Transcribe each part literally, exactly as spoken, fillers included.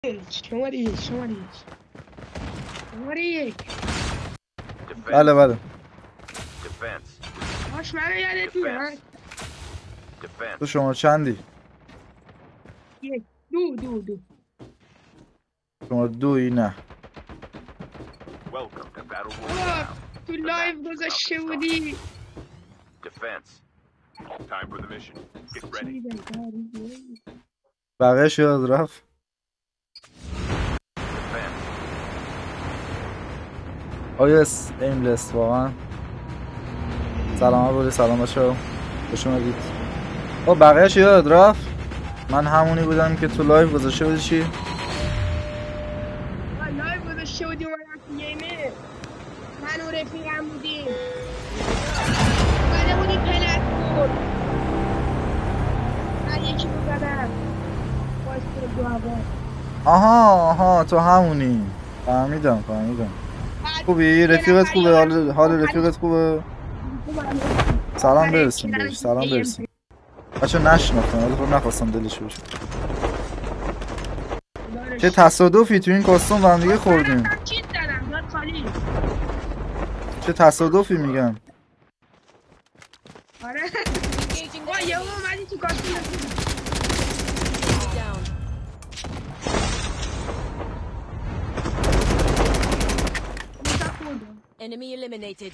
شماره یک شماره یک شماره یک بله بله باش منو یادت میاد تو شما چندی؟ یک دو دو دو شما دوی نه آه، تو لایو گذاشته بودی چی بگم؟ بقیهش یاد رفت آیس ایملس واقعا سلام بودی سلام باشو خوش اومدید. خب بقیهش یاد رفت. من همونی بودم که تو لایو گذاشته بودی چی؟ لایو گذاشته بودی اومدم تو گیمه من و رفیقم بودیم اومده بودی پلتفورم من یکی رو زدم باعث کنه دو هوا آها آها تو همونی فهمیدم فهمیدم. خوبی؟ رفیقت خوبه؟ حال حال رفیقت خوبه؟ سلام برسیم بهش سلام برسیم. بچه نشناختم ولی خب نخواستم دلش بشه. چه تصادفی تو این کاستوم با هم دیگه خوردیم. چه تصادفی میگم. آره وای یه اومدی تو کاستوم Enemy eliminated.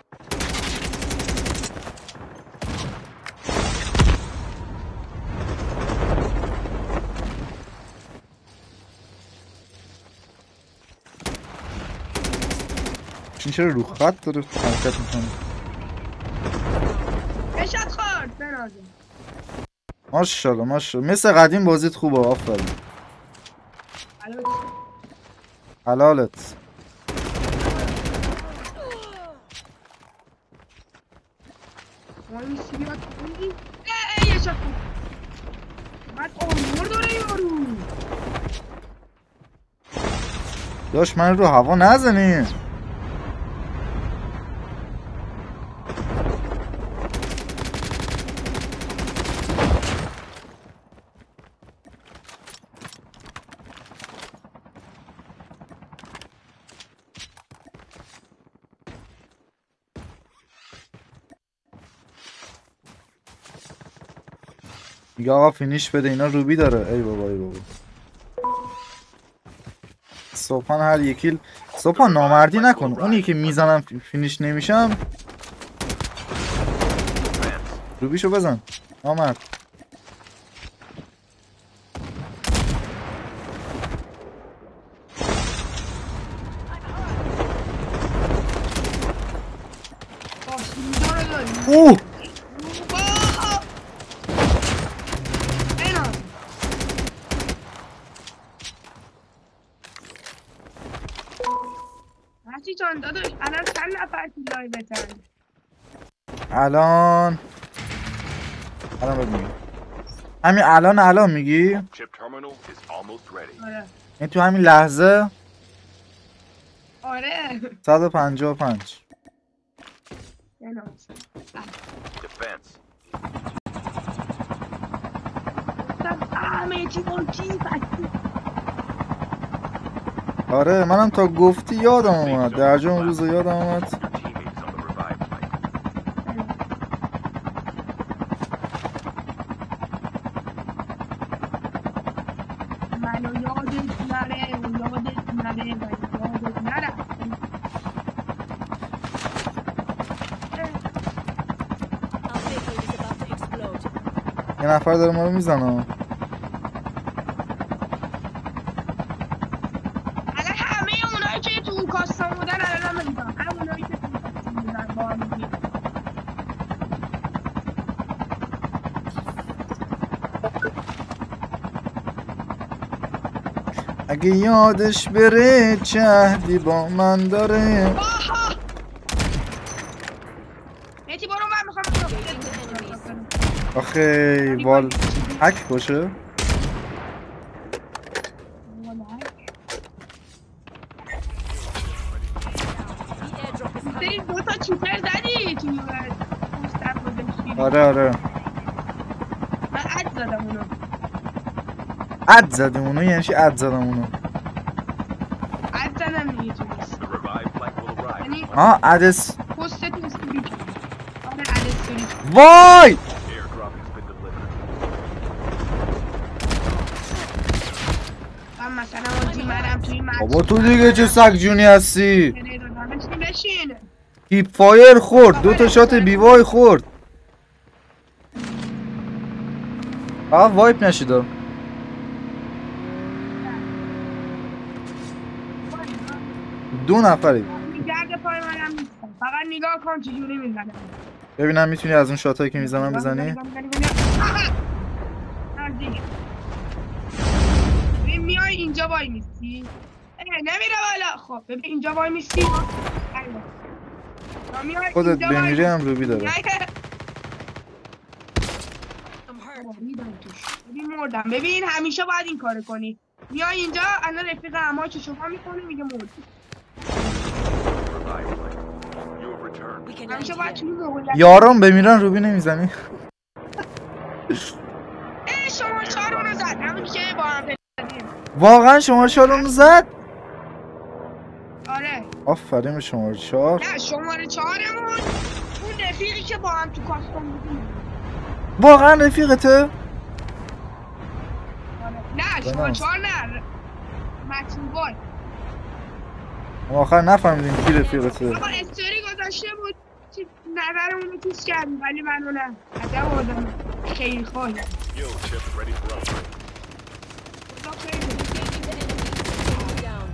این چرا رو خط داره حرکت میکنه؟ بشت خورد برازم ماشالله ماشالله مثل قدیم بازیت خوبه آفرین. حلالت. وای سیبیات خوندی؟ اه یه شد خود بعد آمور داره یارو داشت من رو هوا نزنی. میگه آقا فینیش بده اینا روبی داره. ای بابا ای بابا صبحان هر یکی صبحان نامردی نکن. اونی که میزنم فینیش نمیشم روبیشو بزن نامرد. اوه هستی جان داداش الان چند نفر تو لایو بتن الان الان بگو میگی همین الان الان میگی؟ آره این تو همین لحظه؟ آره صد و پنجاه و پنج همه چی باشی آره منم تا گفتی یادم اومد درجا اون روز یادم اومد. منو یادت نره یادت نره یادت نره یه نفر داره ما رو میزنه. الان همه اونایی که تو اون کاستم بودن الان هم میزنم همه اونایی که تو اون کاستم بودن با هم میگیم اگه یادش بره چه عهدی با من داره. آها میتی برو من میخوام آخه وال حک باشه. سری دو تا چیپر زدی تو پوستر گذاشتی آره آره من عد زدم اونو اد زدیم اونو، یعنی چی اد زدم اونو؟ اد زدم دیگه تو نیست The revived flight will arrive. یعنی آه ادس. پستتون استوری کرد. آره اد استوری کرد. وای Airdrop has been delivered. من مثلا آجی منم توی این بابا تو دیگه چه سگ جونی هستی؟ بشین بشین هیپ فایر خورد، دو تا شات بیوای خورد. آه وایپ نشیدم. دو نفری. میگرد پای منم نیستم، فقط نگاه کن چجوری میزنم. ببینم میتونی از اون شاتایی که میزنم بزنی؟ ببین میای اینجا وای میستی نمیره بالا. خب ببین اینجا وای میستی خودت بمیری هم روبی داره. ببین مردم. ببین همیشه باید این کارو کنی. میای اینجا الان رفیق اما چه شما میکنه میگه مرد. Revived flight. You have returned. We can همیشه land باید here. چونی موقعیت. یارم بمیرن روبی نمیزنی؟ ای شما چهار اونو زد همون که با هم پدیم. واقعا شماره چهار اونو زد؟ آره آفرین به شماره چهار. نه شماره چهارمون اون رفیقی که با هم تو کاستوم بودیم. واقعا رفیقته؟ نه شماره چهار نه متین بای. آخر نفهمیدیم کی رفیقته. آقا استوری گذاشته بود چی نظر اونو چیز کردیم ولی منو نه عجب آدم خیلی خواهی Yo, chip ready for upgrade. Down.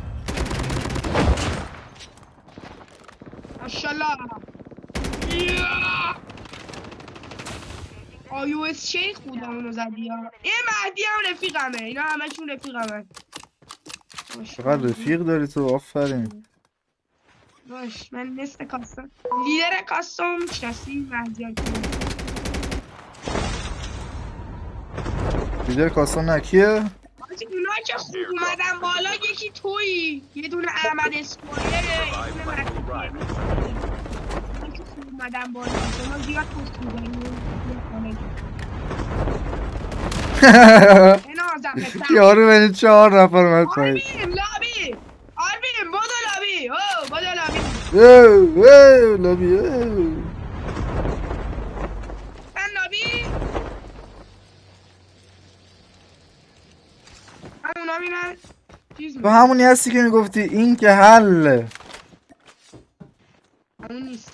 ماشالله آیو اس شیخ بودم اونو زدی ها. این مهدی هم رفیقمه، اینا همشون رفیقمه. چقدر رفیق داری تو، آفرین. باش من نصف کاستم لیدر کاستم میشناسی مهدی ها لیدر کاستم نه کیه؟ اونا که خوب اومدن بالا یکی تویی یه دونه احمد اسماعیله یه دونه مهدی اونا که خوب اومدن بالا شما زیاد پست می‌زنی اینا آزم یارو بینی چهار نفر اومد پایین. آربین لابی آربین بودو لابی او بودو لابی اوه اوه لابی اوه من لابی همونا میرن چیز تو میرن همونی هستی که میگفتی این که حله. همون نیست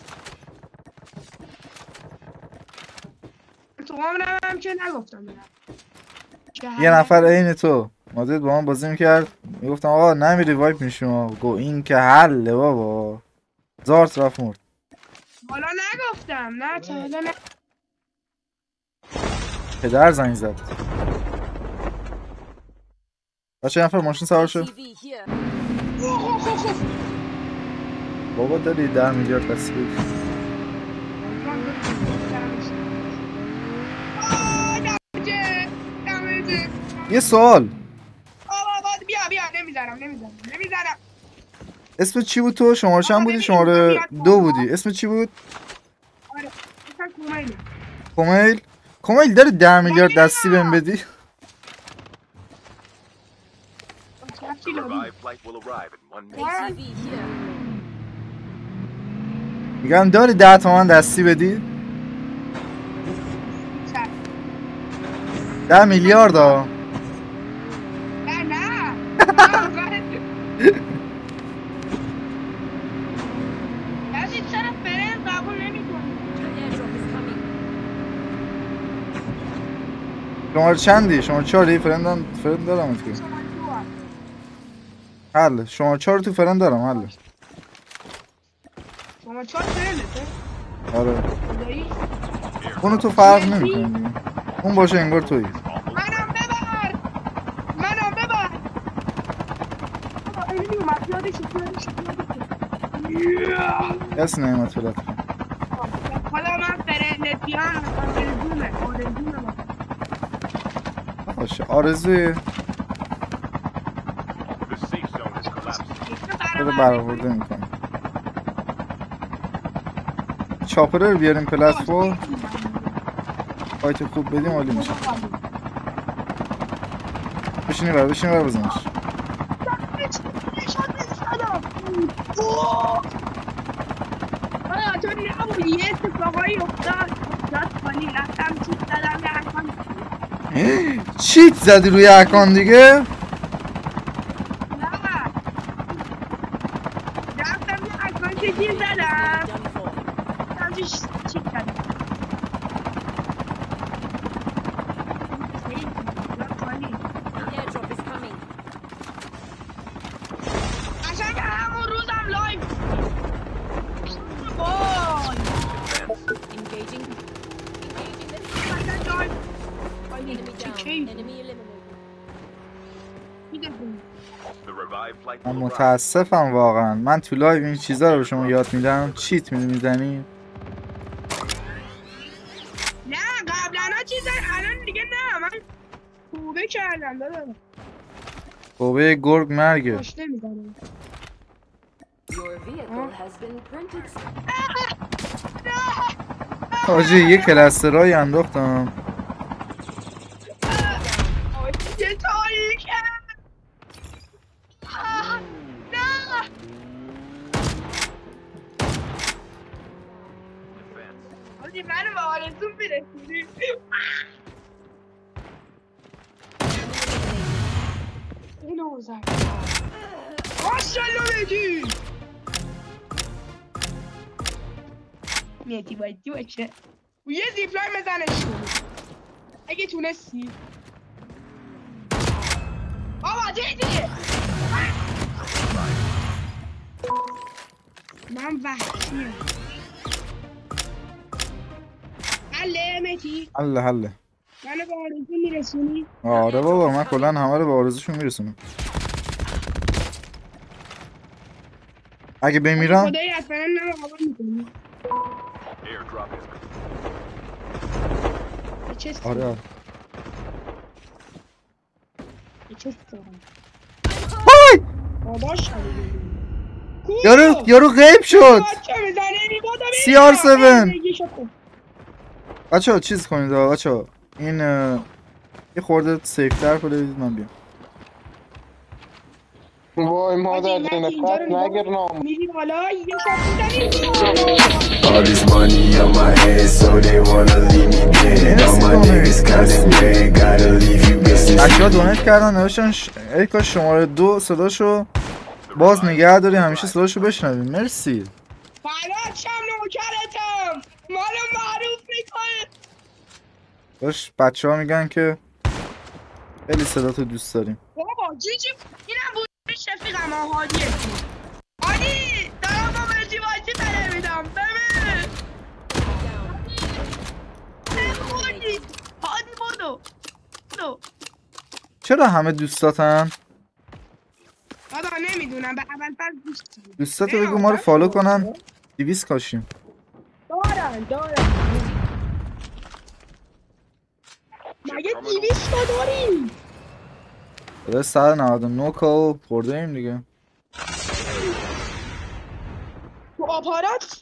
تو هم هم که نگفتم میرم یه نفر عین تو مادرت با من بازی میکرد میگفتم آقا نمیری وایپ میشم گو این که حله بابا زارت رفت مرد. حالا نگفتم نه تا حالا نه پدر زنگ زد. بچه نفر ماشین سوار شد. T V here. اوه اوه اوه اوه. بابا داری ده میلیارد دستی بدی. آه، دمجه، دمجه. یه سوال آه، بابا، بیا بیا نمیذارم نمیذارم نمیذارم اسم چی بود تو؟ شماره چند بودی؟ شماره دو بودی. اسم چی بود؟ آره اصلا کومیله کمیل. کمیل داری ده میلیارد دستی بهم بدی؟ The revived flight will arrive in one minute. A T V here. میگم داری ده تومن دستی بدی؟ ده میلیارد ها. نه نه یعنی چرا فرند قبول نمی‌کنی؟ Airdrop is coming. شماره چندی؟ شماره چهاری؟ فرندم فرند دارم ات که حل. شماره چهار تو فرند دارم حل. شما چهار فرندته؟ آره خدایی؟ اونو تو فرق نمی‌کنی دیگه. اون باشه انگار تویی. منم ببر منم ببر اینی اومد یادش یادش کسی نمیمد فلت کن. حالا من فرندتیان آرزومه آرزومه باشه آرزوی The safe zone is collapsing. داره برآورده میکنه. چاپره رو بیاریم پلتفرم فایت خوب بدیم عالی میشه. بشینی بر بشینی بر بزنش. آه تو نبودی یه اتفاقایی افتاد افتاد خالی رفتم چیز زدم یه اکانت چیت زدی روی اکان دیگه؟ نه رفتم یه اکانت دیگه زدم Done for. ازش چیز زدم The airdrop is coming. قشنگ همون روزم لایو وای Engaging. Engaging the قشنگ لایو خالی enemy چه down. کیف Enemy eliminated. میده The revived flight من will arrive. متاسفم واقعا. من تو لایو این چیزا رو به شما یاد میدم. چیت میزنی؟ نه قبلا ها چیزا الان دیگه نه من توبه کردم داداش بابا گرگ مرگه. خوش نمیزنم Your vehicle has been printed. حاجی یه کلسترهایی انداختم. یه تاریکه آه، نه Defense. حاجی منو به آرزون برسونی اینو بزن ماشالله مهدی مهدی باید دی باشه و یه زیپلاین بزنش اگه تونستی بابا دیدی من وحشیم حله مهدی حله حله. منو به آرزون میرسونی آره بابا من کلا همه رو به آرزوشون میرسونم. اگه بمیرم خدایی حتما نمو قبول میکنی Airdrop is یه چست آره آره. یه چست دارم های! باباش یارو یارو غیب شد. بچه میزنه بودا سی آر هفت. بچه چیز کنید بچه این اه، یه خورده سیفتر کنید من بیام. وای مادر اینه قط نگر نام میری بالا یه شات میزنی All this money on my head, so they wanna leave me dead. All my niggas counting bread, gotta leave you bitches. اشیا دونیت کردن نوشتن ش... ای کاش شماره دو صداشو باز نگه داری همیشه صداشو بشنویم. مرسی. فراد شم نوکرتم مالو معروف میکنه باش بچه ها میگن که خیلی صداتو دوست داریم. بابا جیجی اینم بود رفیقم ها هادیه هادی دارم با مرجی باشی بره میدم ببین هادی هادی بودو بودو چرا همه دوستاتن؟ بابا نمیدونم به اول فرض دوست دارم. دوستاتو بگو ما رو فالو کنن. دیویس کاشیم. دارن دارن مگه دیویس تا داریم داره صد و نود و نه کا خورده ایم دیگه. تو آپارات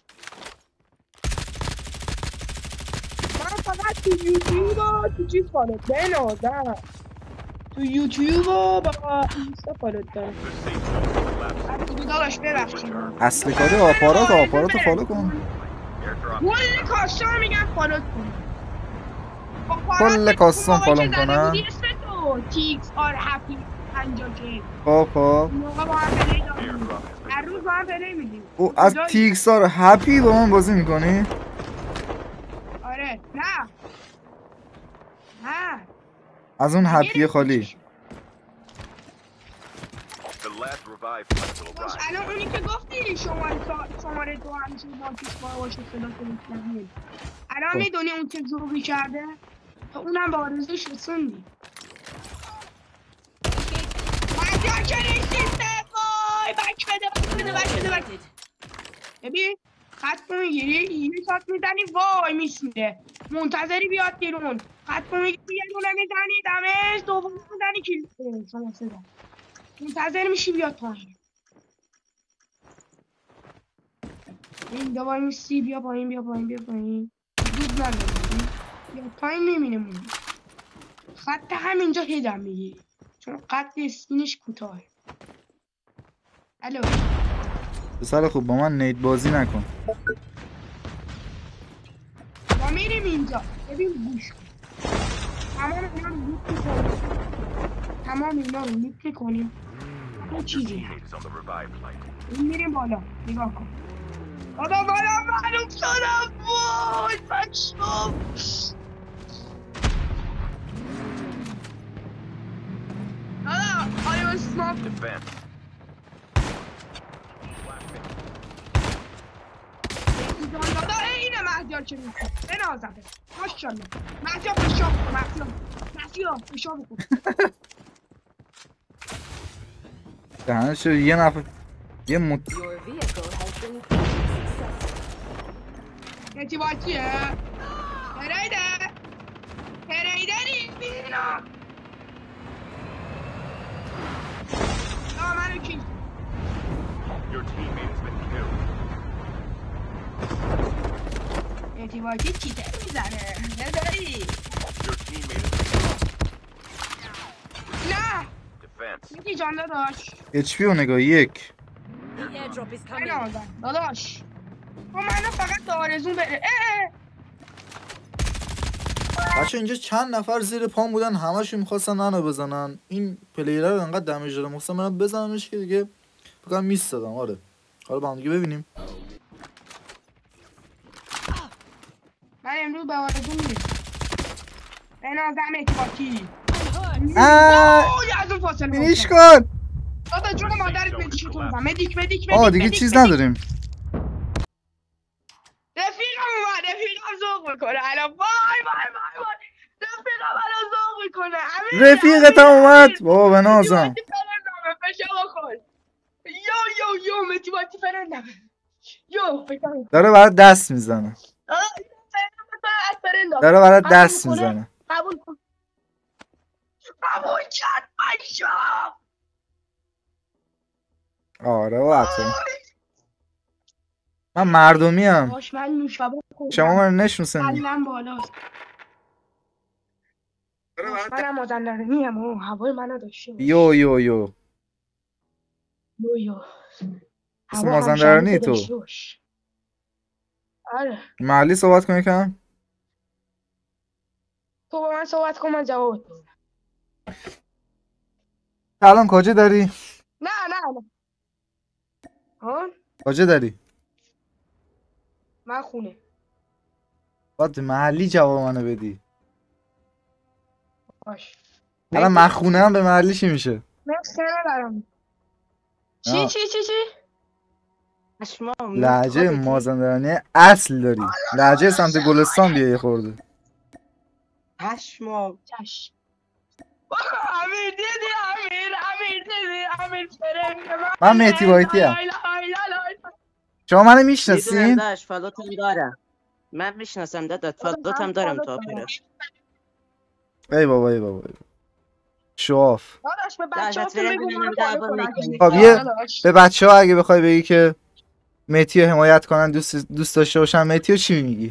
من فقط تو یوتیوب و تو چیز فالوت بنازم تو یوتیوب و با اینستا فالوت دارم از دیگه داداش ببخشید اصلی کاری آپارات آپارات رو فالو کن. کل کاستوم میگن فالوت کن کل کاستوم فالو کنن. تیکس آر هپی پنجاه کی خب خب موقع با هم پلی داریم هر روز با هم پلی میدیم او از تیکسار هپی با من بازی میکنی؟ آره نه نه از اون هپی خالی. The last revived flight will باش arrive. الان اونی که گفتی شماره شماره دو همیشه با کیس با باشه صدا کنید الان میدونی اون که زوری کرده تو اونم با آرزوش رسوندی مجا که نیستیسته وای بک بده بک بده بک بده بک ببین خط رو میگیری یه شات میزنی وای میسمیره منتظری بیاد بیرون خط رو میگیری یه دونه میزنی دمش دوم میزنی کلیپ شما صدا منتظر میشی بیاد پایین این دوباره میسی بیا پایین بیا پایین بیا پایین زود نداری بیا پایین نمینه مون خط همینجا هیدم میگی چون قد اسکینش کوتاه. الو پسر خوب با من نیت بازی نکن. ما میریم اینجا. ببین گوش کن. تمام اینا رو لیپ میکنیم. تمام اینا رو لیپ میکنیم. یه چیزی Teammate is on the revived flight. این میریم بالا. نگاه کن. بالا بالا من افتادم. وای بچه‌ها. دادا آیا اسناپ Defense. دادا اینه مهدیار که میکنه بنازم ماشالله مهدیار پیشا بکن مهدیار مهدیار پیشا بکن دهنه شد یه نفر یه مت Your vehicle has been printed successful. یکی باکیه هریده هریده نیمینا آه منو کی Your teammate has been killed. یکی باکی چیته میزنه نداری Your teammate is نه defense. یکی جان داداش اچ پی رو نگاه یک. The airdrop is coming. بنازم داداش تو منو فقط به آرزون بره اه بچه اینجا چند نفر زیر پام بودن همشون میخواستن منو بزنن. این پلیره رو انقدر دمیج داره مخصوصا منو بزنمش که دیگه بکنم میستادم. آره حالا با هم دیگه ببینیم. من امروز به آرزون میرسم بنازم یکی باکی آه اوه از اون فاصله فینیش گفتم. کن. دادا جون مادرت مدیکو تو بزن مدیک مدیک مدیک آه دیگه مدیک، چیز مدیک. نداریم. رفیقم اومد رفیقم ذوق میکنه الان وای وای وای وای رفیقم الان ذوق میکنه امیر رفیقت هم اومد. بابا بنازم. فشا بکن یو یو یو متی باتی فرندم یو فشا بکن داره برای دست میزنه. آه، فرندم، فرندم. داره برای قبول دست کنه؟ میزنه. قبول کن قبول کرد بچه‌ها. آره وقتی من مردمی هم. باش من نوشابه خوردم شما من نشناسنی. قلبم بالاست باش منم مازندرانی هم و هوای منو داشته باش. یو یو یو یو یو اسم هوا مازندرانی همشهری تو. داشته باش. آره محلی صحبت کنی کم. تو با من صحبت کن من جواب میدم. الان کجا داری؟ نه نه نه ها کجا داری؟ من خونه باید محلی جواب منو بدی. باش الان من خونه هم به محلی چی میشه؟ من خونه دارم چی آه. چی چی چی لهجه مازندرانی اصل داری. لهجه سمت گلستان بیا یه خورده. پشمام چش امیر دیدی امیر امیر دیدی امیر فرنگ من مهدی وایتی ام. لای لای لای لای. شما منو میدونم میشناسین؟ داشت فالوتم دارم من میشناسم دادات فالوتم دارم تو آپرا ای بابا ای بابا ای بابا. شواف. داداش به داشت بچه‌هاتون فرنگ بگو ببینم منو دعوا فالو میکنی خب کنن. یه داداش. به بچه ها اگه بخوای بگی که مهدی رو حمایت کنن دوست دوست داشته باشن مهدی رو چی میگی؟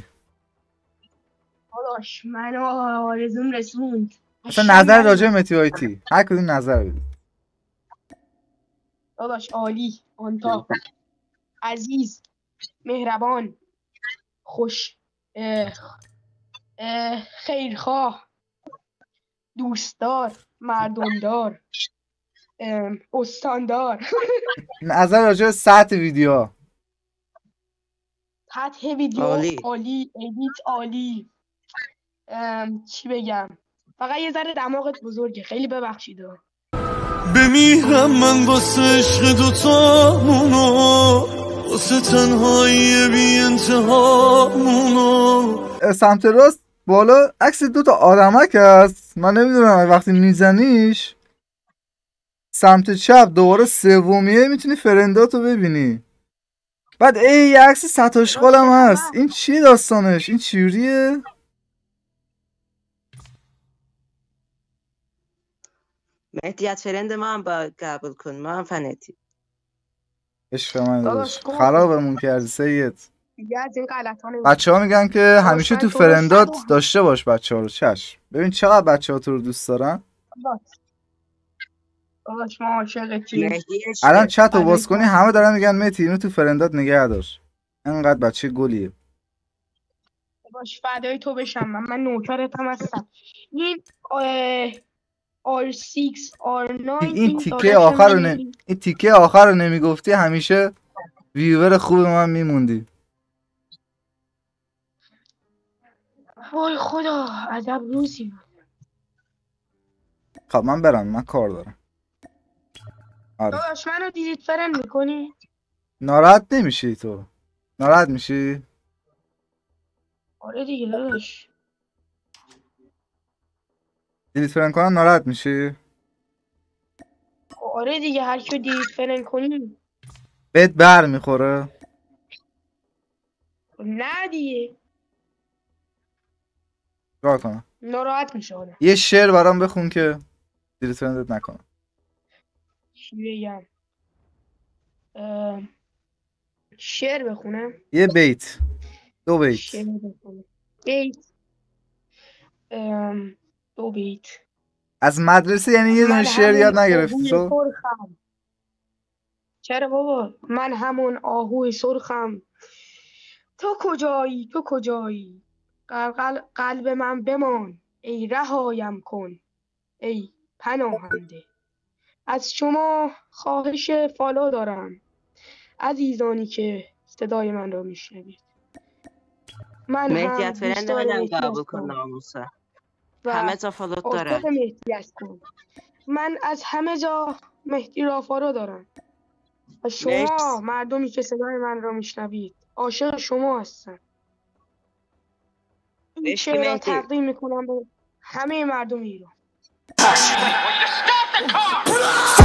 داداش منو آرزوم رسوند اصلا نظر راجع به مهدی وایتی هر کدوم نظر بدید. داداش عالی آنتا عزیز مهربان خوش اه، اه، خیرخواه دوستدار مردمدار اه، استاندار نظر راجع به سطح ویدیو. سطح ویدیو عالی. عالی ادیت عالی ام، چی بگم فقط یه ذره دماغت بزرگه خیلی ببخشید بمیرم من واسه عشق دوتامونو واسه تنهایی بی انتهامونو. سمت راست بالا عکس دو تا آدمک هست. من نمیدونم وقتی میزنیش سمت چپ دوباره سومیه میتونی فرنداتو ببینی. بعد ای یه عکس ستاشقال هم هست. این چیه داستانش؟ این چیوریه؟ مهدیت فرند ما هم با قبول کن ما هم فنتی عشق من داداش، داداش خرابمون کردی سید. دیگه از این غلط ها نمی‌کنم. بچه ها میگن که همیشه من تو تو رو فرندات صد و- داشته باش بچه ها رو. چشم. ببین چقدر بچه ها تو رو دوست دارن. داداش ما عاشقتیم. مهدی الان عشق. چت رو باز کنی همه دارن میگن مهدی اینو تو فرندات نگه دار. انقدر بچه گلیه. باش فدای تو بشم من من نوکرتم هستم. این آر شش آر نه این تیکه آخر رو نه... این تیکه آخر رو نمیگفتی همیشه ویور خوب من میموندی. وای خدا عجب روزی بود. خب من برم من کار دارم. آره داداش منو دیدید فرند میکنی؟ ناراحت نمیشی تو؟ ناراحت میشی؟ آره دیگه داداش. دیلیت فرند کنم ناراحت میشی؟ آره دیگه هر کی دیدید فرند کنی. بهت بر میخوره؟ نه دیگه کار کنم ناراحت میشه آدم. یه شعر برام بخون که دیلیت فرندت نکنم. چی بگم؟ اه... شعر بخونم؟ یه بیت دو بیت شعر بخونم بیت ام... دو بیت. از مدرسه یعنی یه دونه من شعر یاد همون نگرفتی آهوی تو؟ سرخم. چرا بابا من همون آهوی سرخم. تو کجایی تو کجایی قلقل قلب من بمان ای رهایم کن ای پناهنده. از شما خواهش فالو دارم عزیزانی که صدای من را میشنوید. من مهدی هم از فرند دوستدار منم مهدی قبول کن هستم ناموسه. و همه تا فالوت عاشق دارن. مهدی هستم. من از همه جا مهدی را فالو دارم و شما مرسی. مردمی که صدای من را میشنوید عاشق شما هستم. این عشق شعر را مهدی. تقدیم میکنم به همه مردم ایران.